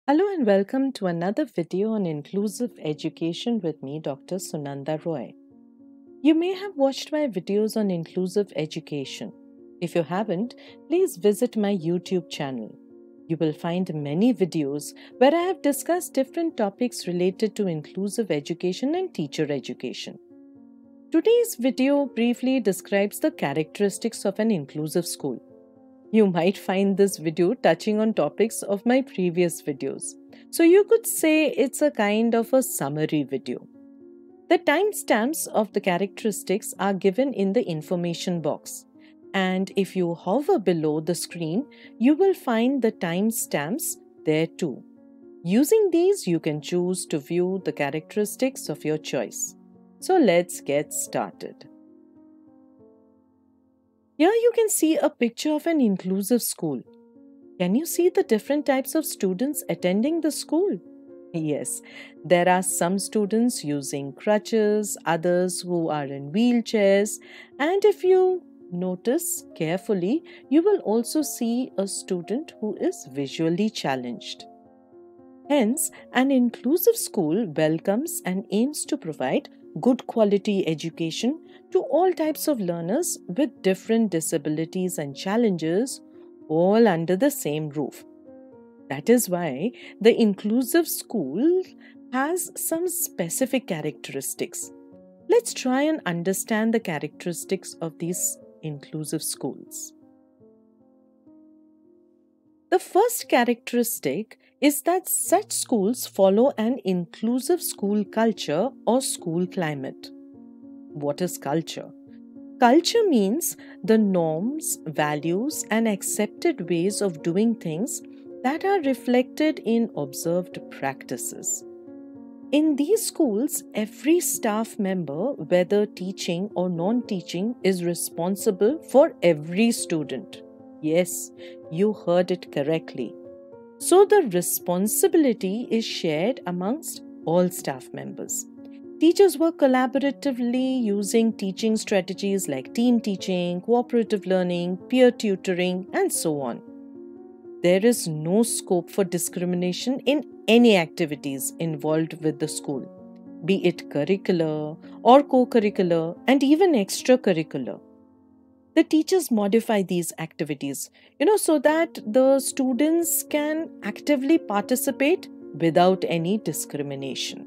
Hello and welcome to another video on inclusive education with me, Dr. Sunanda Roy. You may have watched my videos on inclusive education. If you haven't, please visit my YouTube channel. You will find many videos where I have discussed different topics related to inclusive education and teacher education. Today's video briefly describes the characteristics of an inclusive school. You might find this video touching on topics of my previous videos. So you could say it's a kind of a summary video. The timestamps of the characteristics are given in the information box. And if you hover below the screen, you will find the timestamps there too. Using these, you can choose to view the characteristics of your choice. So let's get started. Here you can see a picture of an inclusive school. Can you see the different types of students attending the school? Yes, there are some students using crutches, others who are in wheelchairs, and if you notice carefully, you will also see a student who is visually challenged. Hence, an inclusive school welcomes and aims to provide good quality education to all types of learners with different disabilities and challenges, all under the same roof. That is why the inclusive school has some specific characteristics. Let's try and understand the characteristics of these inclusive schools. The first characteristic is that such schools follow an inclusive school culture or school climate. What is culture? Culture means the norms, values, and accepted ways of doing things that are reflected in observed practices. In these schools, every staff member, whether teaching or non-teaching, is responsible for every student. Yes, you heard it correctly. So the responsibility is shared amongst all staff members. Teachers work collaboratively using teaching strategies like team teaching, cooperative learning, peer tutoring, and so on. There is no scope for discrimination in any activities involved with the school, be it curricular or co-curricular and even extracurricular. The teachers modify these activities, so that the students can actively participate without any discrimination.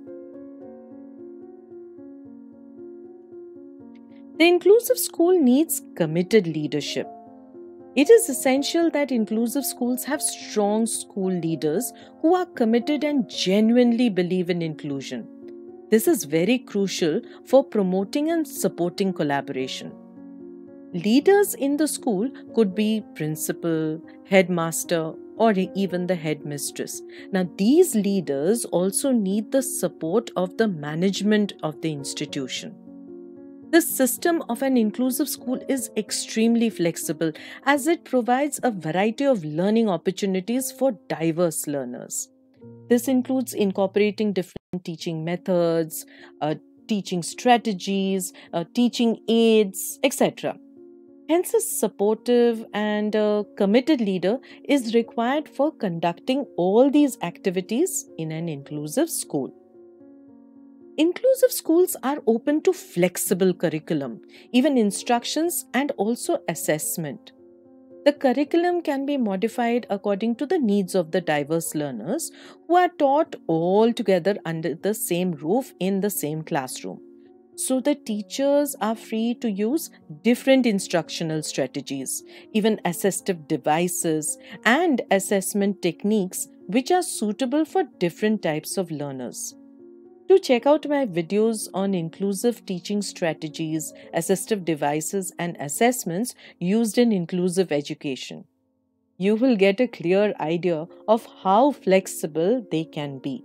The inclusive school needs committed leadership. It is essential that inclusive schools have strong school leaders who are committed and genuinely believe in inclusion. This is very crucial for promoting and supporting collaboration. Leaders in the school could be principal, headmaster, or even the headmistress. Now, these leaders also need the support of the management of the institution. The system of an inclusive school is extremely flexible as it provides a variety of learning opportunities for diverse learners. This includes incorporating different teaching methods, teaching strategies, teaching aids, etc. Hence, a supportive and committed leader is required for conducting all these activities in an inclusive school. Inclusive schools are open to flexible curriculum, even instructions and also assessment. The curriculum can be modified according to the needs of the diverse learners who are taught all together under the same roof in the same classroom. So the teachers are free to use different instructional strategies, even assistive devices and assessment techniques which are suitable for different types of learners. To check out my videos on inclusive teaching strategies, assistive devices, and assessments used in inclusive education, you will get a clear idea of how flexible they can be.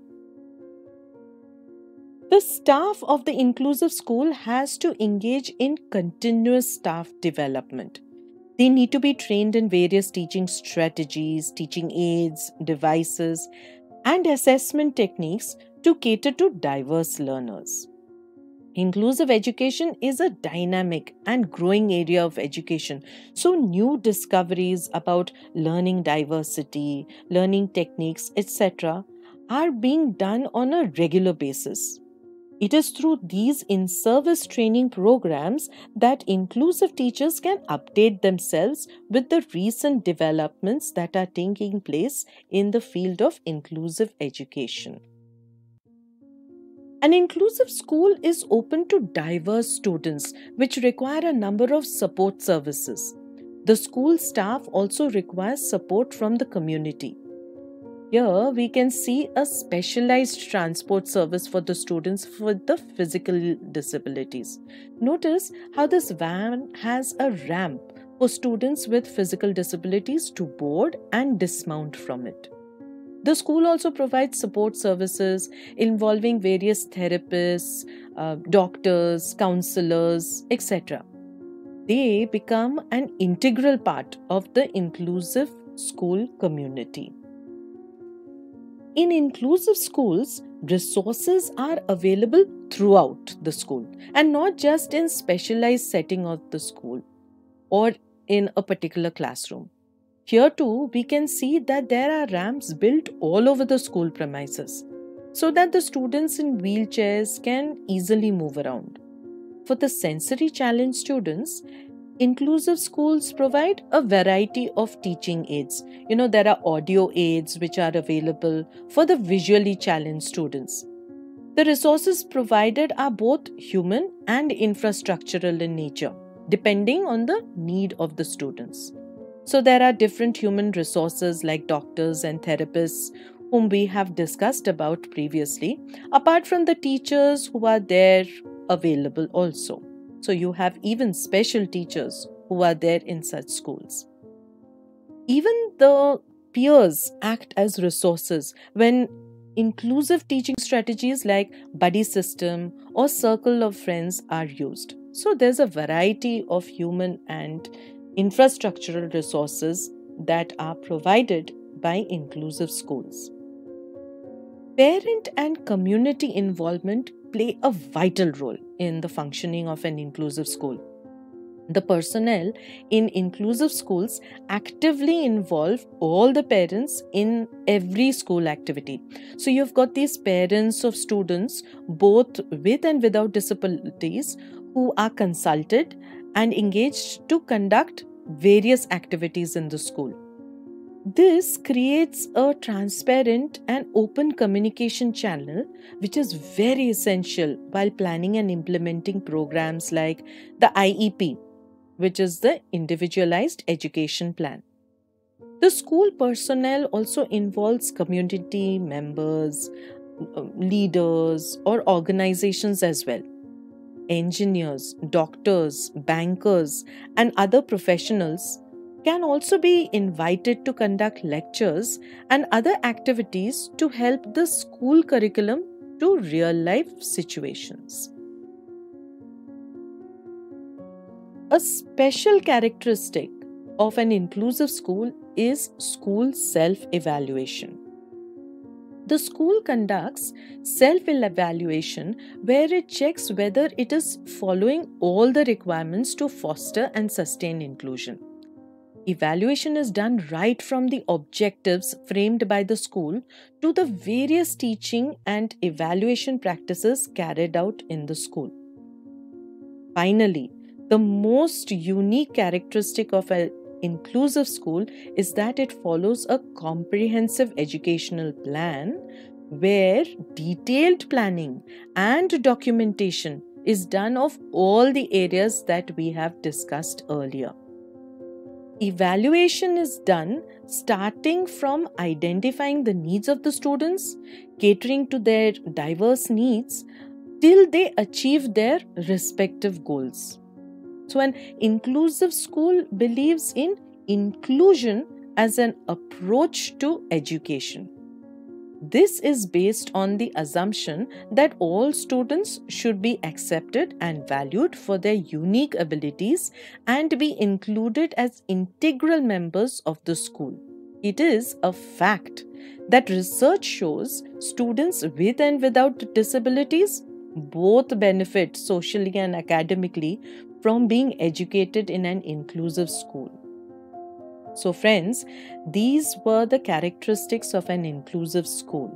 The staff of the inclusive school has to engage in continuous staff development. They need to be trained in various teaching strategies, teaching aids, devices, and assessment techniques to cater to diverse learners. Inclusive education is a dynamic and growing area of education. So, new discoveries about learning diversity, learning techniques, etc., are being done on a regular basis. It is through these in service training programs that inclusive teachers can update themselves with the recent developments that are taking place in the field of inclusive education. An inclusive school is open to diverse students, which require a number of support services. The school staff also requires support from the community. Here we can see a specialized transport service for the students with the physical disabilities. Notice how this van has a ramp for students with physical disabilities to board and dismount from it. The school also provides support services involving various therapists, doctors, counselors, etc. They become an integral part of the inclusive school community. In inclusive schools, resources are available throughout the school and not just in specialized setting of the school or in a particular classroom. Here too, we can see that there are ramps built all over the school premises so that the students in wheelchairs can easily move around. For the sensory challenged students, inclusive schools provide a variety of teaching aids. There are audio aids which are available for the visually challenged students. The resources provided are both human and infrastructural in nature, depending on the need of the students. So there are different human resources like doctors and therapists whom we have discussed about previously, apart from the teachers who are there available also. So you have even special teachers who are there in such schools. Even the peers act as resources when inclusive teaching strategies like buddy system or circle of friends are used. So there's a variety of human and infrastructural resources that are provided by inclusive schools. Parent and community involvement play a vital role in the functioning of an inclusive school. The personnel in inclusive schools actively involve all the parents in every school activity. So you've got these parents of students, both with and without disabilities, who are consulted and engaged to conduct various activities in the school. This creates a transparent and open communication channel, which is very essential while planning and implementing programs like the IEP, which is the Individualized Education Plan. The school personnel also involves community members, leaders, or organizations as well. Engineers, doctors, bankers, and other professionals can also be invited to conduct lectures and other activities to help the school curriculum to real-life situations. A special characteristic of an inclusive school is school self-evaluation. The school conducts self-evaluation where it checks whether it is following all the requirements to foster and sustain inclusion. Evaluation is done right from the objectives framed by the school to the various teaching and evaluation practices carried out in the school. Finally, the most unique characteristic of an inclusive school is that it follows a comprehensive educational plan where detailed planning and documentation is done of all the areas that we have discussed earlier. Evaluation is done starting from identifying the needs of the students, catering to their diverse needs till they achieve their respective goals. So an inclusive school believes in inclusion as an approach to education. This is based on the assumption that all students should be accepted and valued for their unique abilities and be included as integral members of the school. It is a fact that research shows students with and without disabilities both benefit socially and academically from being educated in an inclusive school. So, friends, these were the characteristics of an inclusive school.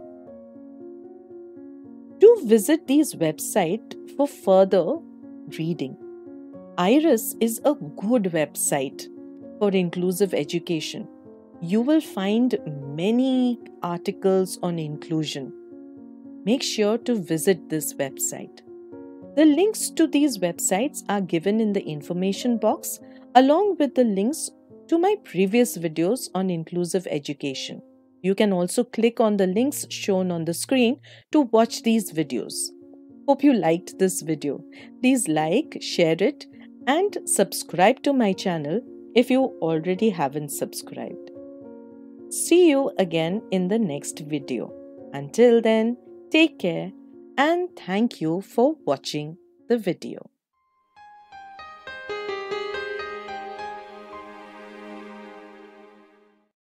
Do visit these websites for further reading. IRIS is a good website for inclusive education. You will find many articles on inclusion. Make sure to visit this website. The links to these websites are given in the information box along with the links to my previous videos on inclusive education. You can also click on the links shown on the screen to watch these videos. Hope you liked this video. Please like, share it, and subscribe to my channel if you already haven't subscribed. See you again in the next video. Until then, take care and thank you for watching the video.